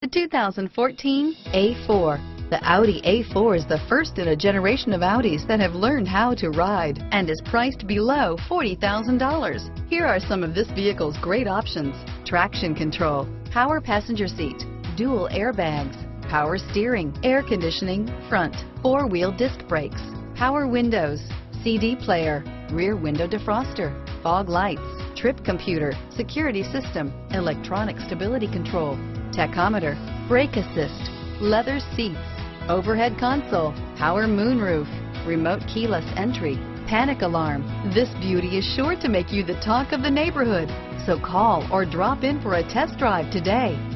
The 2014 A4. The Audi A4 is the first in a generation of Audis that have learned how to ride and is priced below $40,000. Here are some of this vehicle's great options: traction control, power passenger seat, dual airbags, power steering, air conditioning, front, four-wheel disc brakes, power windows, CD player, rear window defroster, fog lights, trip computer, security system, electronic stability control, tachometer, brake assist, leather seats, overhead console, power moonroof, remote keyless entry, panic alarm. This beauty is sure to make you the talk of the neighborhood. So call or drop in for a test drive today.